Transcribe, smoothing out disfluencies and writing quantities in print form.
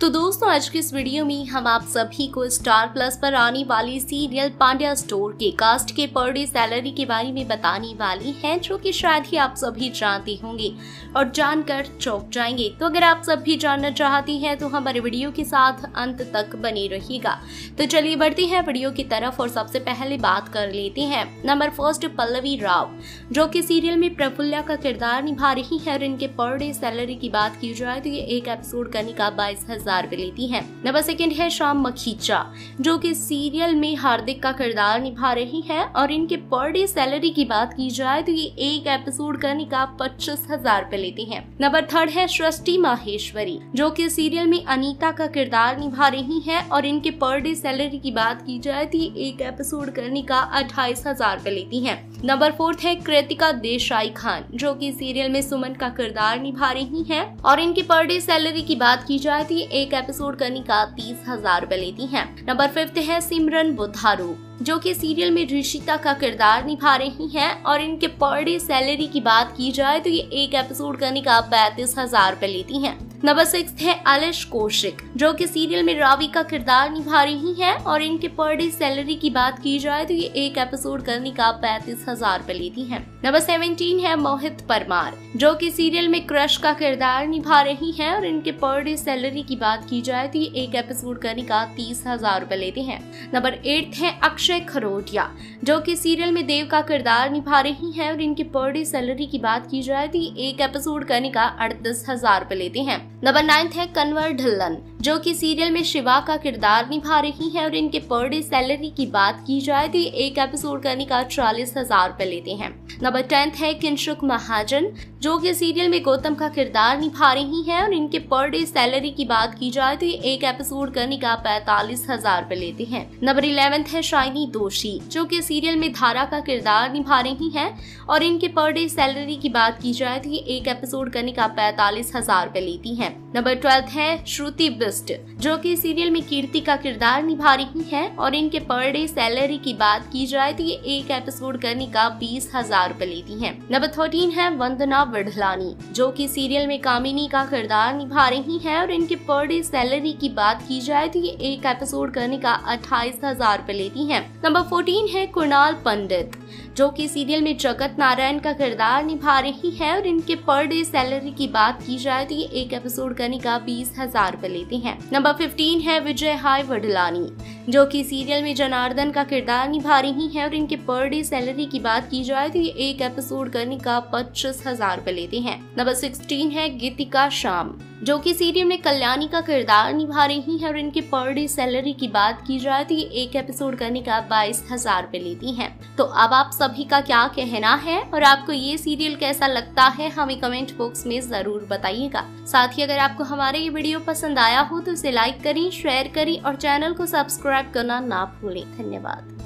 तो दोस्तों आज की इस वीडियो में हम आप सभी को स्टार प्लस पर आने वाली सीरियल पांड्या स्टोर के कास्ट के पर डे सैलरी के बारे में बताने वाली हैं, जो कि शायद ही आप सभी जानते होंगे और जानकर चौंक जाएंगे। तो अगर आप सभी जानना चाहती हैं तो हमारे वीडियो के साथ अंत तक बने रहिएगा। तो चलिए बढ़ते हैं वीडियो की तरफ और सबसे पहले बात कर लेते हैं नंबर फर्स्ट पल्लवी राव, जो कि सीरियल में प्रफुल्ला का किरदार निभा रही है और इनके पर डे सैलरी की बात की जाए तो ये एक एपिसोड करने का 22,000 रुपए लेती हैं। नंबर सेकंड है श्याम मखीजा, जो कि सीरियल में हार्दिक का किरदार निभा रही है और इनके पर डे सैलरी की बात की जाए तो ये एक एपिसोड करने का 25,000 रुपए लेती हैं। नंबर थर्ड है सृष्टि माहेश्वरी, जो कि सीरियल में अनीता का किरदार निभा रही है और इनके पर डे सैलरी की बात की जाए तो ये एक एपिसोड करने का 28,000 रुपए लेती हैं। नंबर फोर्थ है कृतिका देसाई खान, जो कि सीरियल में सुमन का किरदार निभा रही है और इनके पर डे सैलरी की बात की जाए तो ये एक एपिसोड करने का 30,000 रुपए लेती हैं। नंबर फिफ्थ है सिमरन बुधारू, जो कि सीरियल में ऋषिता का किरदार निभा रही हैं और इनके पर डे सैलरी की बात की जाए तो ये एक एपिसोड करने का 35,000 रुपए लेती हैं। नंबर सिक्स है आलिश कौशिक, जो कि सीरियल में रावी का किरदार निभा रही हैं और इनके पर डे सैलरी की बात की जाए तो ये एक एपिसोड करने का 35,000 रुपए लेती हैं। नंबर 17 है मोहित परमार, जो कि सीरियल में क्रश का किरदार निभा रही हैं और इनके पर डे सैलरी की बात की जाए तो ये एक एपिसोड करने का 30,000 रुपए लेते हैं। नंबर 8 है अक्षय खरोटिया, जो कि सीरियल में देव का किरदार निभा रही हैं और इनके पर डे सैलरी की बात की जाए तो ये एक एपिसोड करने का 38,000 रुपए लेते हैं। नंबर 9 है कन्वर ढिल्लन, जो कि सीरियल में शिवा का किरदार निभा रही है और इनके पर डे सैलरी की बात की जाए तो ये एक एपिसोड करने का 40,000 रुपए लेते हैं। नंबर 10 है किंशुक महाजन, जो कि सीरियल में गौतम का किरदार निभा रही है और इनके पर डे सैलरी की बात की जाए तो ये एक एपिसोड करने का 45,000 रुपए लेते हैं। नंबर 11 है शाइनी दोषी, जो कि सीरियल में धारा का किरदार निभा रही है और इनके पर डे सैलरी की बात की जाए तो ये एक एपिसोड करने का 45,000 रुपए लेती है। नंबर 12 है श्रुति बिस्ट, जो कि सीरियल में कीर्ति का किरदार निभा रही है और इनके पर डे सैलरी की बात की जाए तो ये एक एपिसोड करने का 20,000 रुपए लेती हैं। नंबर 13 है वंदना विढ़लानी, जो कि सीरियल में कामिनी का किरदार निभा रही है और इनके पर डे सैलरी की बात की जाए तो ये एक एपिसोड करने का 28,000 रुपए लेती हैं। नंबर 14 है कुणाल पंडित, जो कि सीरियल में जगत नारायण का किरदार निभा रही है और इनके पर डे सैलरी की बात की जाए तो ये एक एपिसोड करने का 20,000 रुपए लेते हैं। नंबर 15 है विजय हाय वडलानी, जो कि सीरियल में जनार्दन का किरदार निभा रही है और इनके पर डे सैलरी की बात की जाए तो ये एक एपिसोड करने का 25,000 रुपए लेते हैं। नंबर 16 है गीतिका श्याम, जो कि सीरियल में कल्याणी का किरदार निभा रही है और इनके पर डे सैलरी की बात की जाए तो ये एक एपिसोड करने का 22,000 रुपए लेती हैं। तो अब आप सभी का क्या कहना है और आपको ये सीरियल कैसा लगता है, हमें कमेंट बॉक्स में जरूर बताइएगा। साथ ही अगर आपको हमारे ये वीडियो पसंद आया हो तो इसे लाइक करें, शेयर करें और चैनल को सब्सक्राइब करना ना भूलें। धन्यवाद।